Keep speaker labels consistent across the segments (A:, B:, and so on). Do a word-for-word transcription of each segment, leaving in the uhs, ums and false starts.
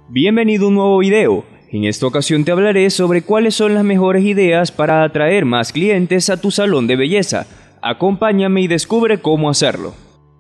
A: Bienvenido a un nuevo video. En esta ocasión te hablaré sobre cuáles son las mejores ideas para atraer más clientes a tu salón de belleza. Acompáñame y descubre cómo hacerlo.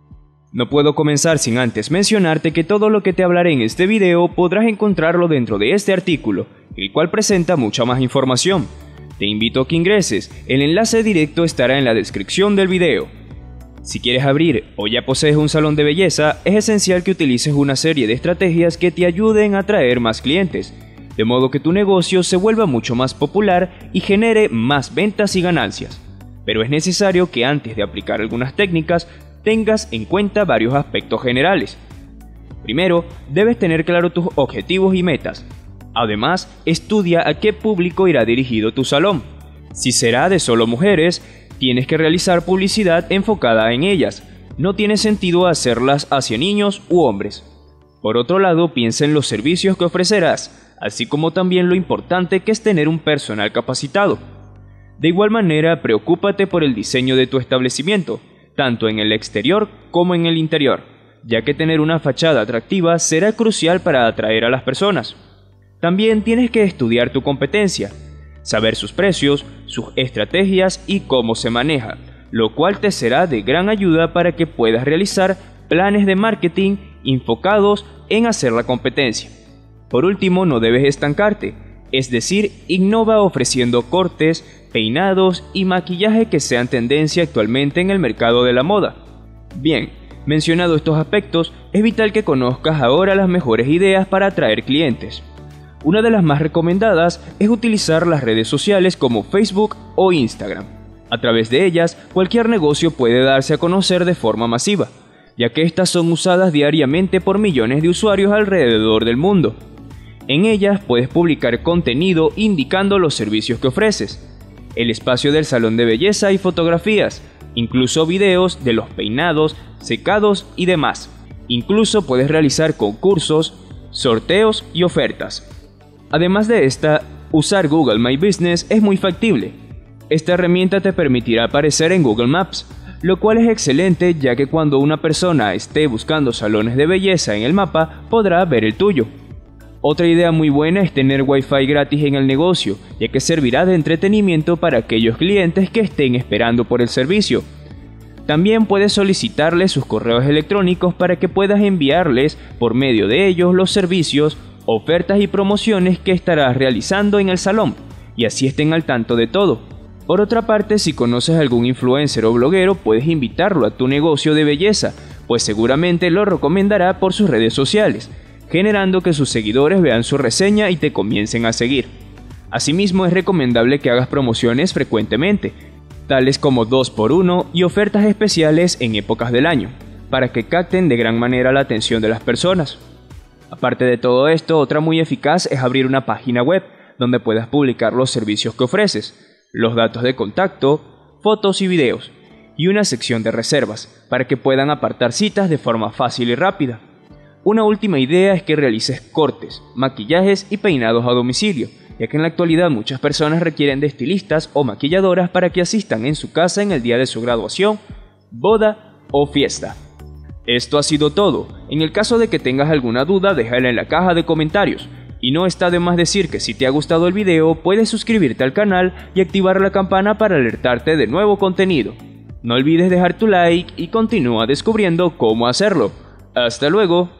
A: No puedo comenzar sin antes mencionarte que todo lo que te hablaré en este video podrás encontrarlo dentro de este artículo, el cual presenta mucha más información. Te invito a que ingreses, el enlace directo estará en la descripción del video. Si quieres abrir o ya posees un salón de belleza, es esencial que utilices una serie de estrategias que te ayuden a atraer más clientes, de modo que tu negocio se vuelva mucho más popular y genere más ventas y ganancias. Pero es necesario que antes de aplicar algunas técnicas, tengas en cuenta varios aspectos generales. Primero, debes tener claro tus objetivos y metas. Además, estudia a qué público irá dirigido tu salón. Si será de solo mujeres, tienes que realizar publicidad enfocada en ellas. No tiene sentido hacerlas hacia niños u hombres. Por otro lado, piensa en los servicios que ofrecerás, así como también lo importante que es tener un personal capacitado. De igual manera, preocúpate por el diseño de tu establecimiento, tanto en el exterior como en el interior, ya que tener una fachada atractiva será crucial para atraer a las personas. También tienes que estudiar tu competencia, saber sus precios, sus estrategias y cómo se maneja, lo cual te será de gran ayuda para que puedas realizar planes de marketing enfocados en hacer la competencia. Por último, no debes estancarte, es decir, innova ofreciendo cortes, peinados y maquillaje que sean tendencia actualmente en el mercado de la moda. Bien, mencionado estos aspectos, es vital que conozcas ahora las mejores ideas para atraer clientes. Una de las más recomendadas es utilizar las redes sociales como Facebook o Instagram. A través de ellas, cualquier negocio puede darse a conocer de forma masiva, ya que estas son usadas diariamente por millones de usuarios alrededor del mundo. En ellas puedes publicar contenido indicando los servicios que ofreces, el espacio del salón de belleza y fotografías, incluso videos de los peinados, secados y demás. Incluso puedes realizar concursos, sorteos y ofertas. Además de esta, usar Google My Business es muy factible. Esta herramienta te permitirá aparecer en Google Maps, lo cual es excelente ya que cuando una persona esté buscando salones de belleza en el mapa, podrá ver el tuyo. Otra idea muy buena es tener Wi-Fi gratis en el negocio, ya que servirá de entretenimiento para aquellos clientes que estén esperando por el servicio. También puedes solicitarles sus correos electrónicos para que puedas enviarles por medio de ellos los servicios, ofertas y promociones que estarás realizando en el salón, y así estén al tanto de todo. Por otra parte, si conoces a algún influencer o bloguero, puedes invitarlo a tu negocio de belleza, pues seguramente lo recomendará por sus redes sociales, generando que sus seguidores vean su reseña y te comiencen a seguir. Asimismo, es recomendable que hagas promociones frecuentemente, tales como dos por uno y ofertas especiales en épocas del año, para que capten de gran manera la atención de las personas. Aparte de todo esto, otra muy eficaz es abrir una página web donde puedas publicar los servicios que ofreces, los datos de contacto, fotos y videos, y una sección de reservas, para que puedan apartar citas de forma fácil y rápida. Una última idea es que realices cortes, maquillajes y peinados a domicilio, ya que en la actualidad muchas personas requieren de estilistas o maquilladoras para que asistan en su casa en el día de su graduación, boda o fiesta. Esto ha sido todo. En el caso de que tengas alguna duda, déjala en la caja de comentarios. Y no está de más decir que si te ha gustado el video, puedes suscribirte al canal y activar la campana para alertarte de nuevo contenido. No olvides dejar tu like y continúa descubriendo cómo hacerlo. ¡Hasta luego!